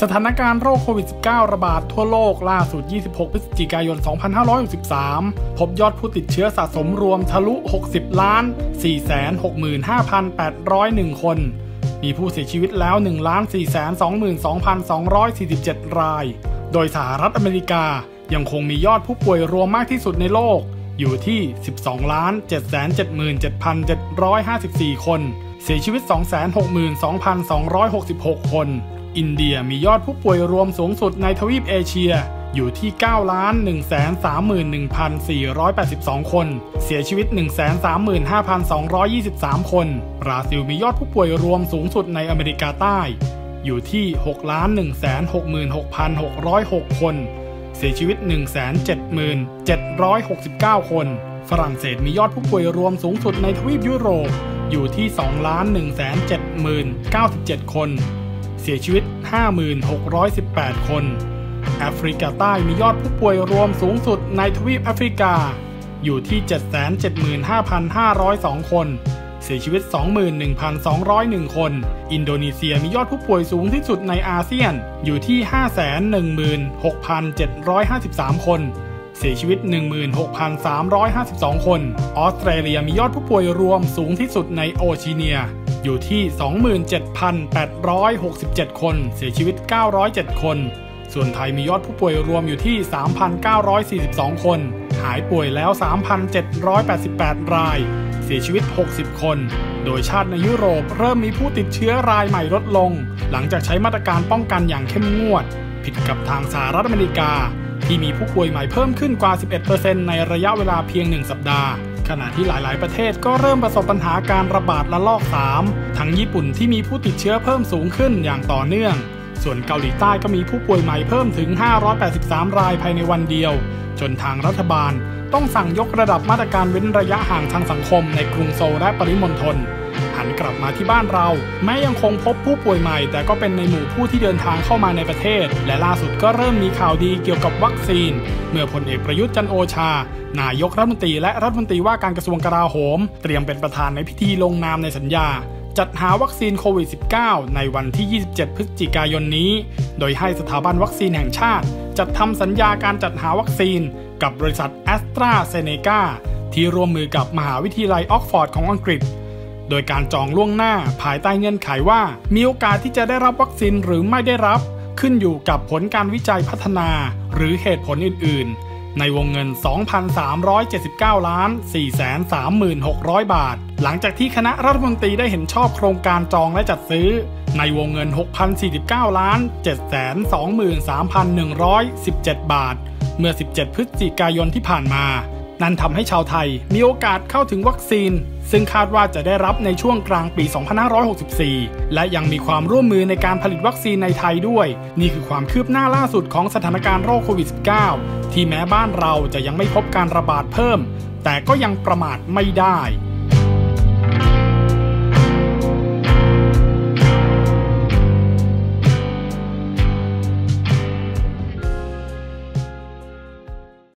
ถานการณ์โรคโควิด -19 ระบาดทั่วโลกล่าสุด 26 พฤศจิกายน 2563 พบยอดผู้ติดเชื้อสะสมรวมทะลุ 60,465,801 คน มีผู้เสียชีวิตแล้ว 1,422,247 ราย โดยสหรัฐอเมริกายังคงมียอดผู้ป่วยรวมมากที่สุดในโลกอยู่ที่ 12,777,754 คน เสียชีวิต 262,266 คนอินเดียมียอดผู้ป่วยรวมสูงสุดในทวีปเอเชียอยู่ที่ 9,131,482 คนเสียชีวิต 135,223 คนบราซิลมียอดผู้ป่วยรวมสูงสุดในอเมริกาใต้อยู่ที่ 6,166,606 คนเสียชีวิต 177,769 คนฝรั่งเศสมียอดผู้ป่วยรวมสูงสุดในทวีปยุโรปอยู่ที่ 2,170,097 คนเสียชีวิต 5,618 คนแอฟริกาใต้มียอดผู้ป่วยรวมสูงสุดในทวีปแอฟริกาอยู่ที่ 775,502 คนเสียชีวิต 21,201 คนอินโดนีเซียมียอดผู้ป่วยสูงที่สุดในอาเซียนอยู่ที่ 516,753 คนเสียชีวิต 16,352 คนออสเตรเลียมียอดผู้ป่วยรวมสูงที่สุดในโอเชียเนียอยู่ที่ 27,867 คนเสียชีวิต 907 คนส่วนไทยมียอดผู้ป่วยรวมอยู่ที่ 3,942 คนหายป่วยแล้ว 3,788 รายเสียชีวิต 60 คนโดยชาติในยุโรปเริ่มมีผู้ติดเชื้อรายใหม่ลดลงหลังจากใช้มาตรการป้องกันอย่างเข้มงวดผิดกับทางสหรัฐอเมริกาที่มีผู้ป่วยใหม่เพิ่มขึ้นกว่า 11% ในระยะเวลาเพียง1 สัปดาห์ขณะที่หลายๆประเทศก็เริ่มประสบปัญหาการระบาดระลอก 3 ทั้งญี่ปุ่นที่มีผู้ติดเชื้อเพิ่มสูงขึ้นอย่างต่อเนื่องส่วนเกาหลีใต้ก็มีผู้ป่วยใหม่เพิ่มถึง 583 รายภายในวันเดียวจนทางรัฐบาลต้องสั่งยกระดับมาตรการเว้นระยะห่างทางสังคมในกรุงโซลและปริมณฑลหันกลับมาที่บ้านเราแม้ยังคงพบผู้ป่วยใหม่แต่ก็เป็นในหมู่ผู้ที่เดินทางเข้ามาในประเทศและล่าสุดก็เริ่มมีข่าวดีเกี่ยวกับวัคซีนเมื่อพลเอกประยุทธ์จันทร์โอชานายกรัฐมนตรีและรัฐมนตรีว่าการกระทรวงกลาโหมเตรียมเป็นประธานในพิธีลงนามในสัญญาจัดหาวัคซีนโควิด -19 ในวันที่ 27 พฤศจิกายนนี้โดยให้สถาบันวัคซีนแห่งชาติจัดทำสัญญาการจัดหาวัคซีนกับบริษัทแอสตราเซเนกาที่ร่วมมือกับมหาวิทยาลัยออกฟอร์ดของอังกฤษโดยการจองล่วงหน้าภายใต้เงื่อนไขว่ามีโอกาสที่จะได้รับวัคซีนหรือไม่ได้รับขึ้นอยู่กับผลการวิจัยพัฒนาหรือเหตุผลอื่นๆในวงเงิน 2,379,436,000 บาทหลังจากที่คณะรัฐมนตรีได้เห็นชอบโครงการจองและจัดซื้อในวงเงิน 6,049,723,117 บาทเมื่อ 17 พฤศจิกายนที่ผ่านมานั่นทำให้ชาวไทยมีโอกาสเข้าถึงวัคซีนซึ่งคาดว่าจะได้รับในช่วงกลางปี 2564 และยังมีความร่วมมือในการผลิตวัคซีนในไทยด้วยนี่คือความคืบหน้าล่าสุดของสถานการณ์โรคโควิด -19 ที่แม้บ้านเราจะยังไม่พบการระบาดเพิ่มแต่ก็ยังประมาทไม่ได้